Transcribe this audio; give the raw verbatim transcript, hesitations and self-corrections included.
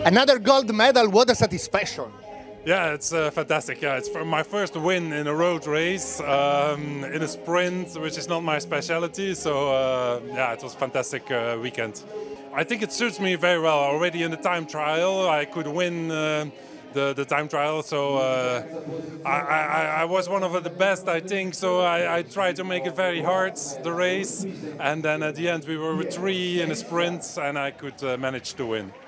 Another gold medal, what a satisfaction. Yeah, it's uh, fantastic. Yeah, it's my first win in a road race, um, in a sprint, which is not my specialty. So uh, yeah, it was a fantastic uh, weekend. I think it suits me very well. Already in the time trial, I could win uh, the, the time trial. So uh, I, I, I was one of the best, I think. So I, I tried to make it very hard, the race. And then at the end, we were with three in a sprint, and I could uh, manage to win.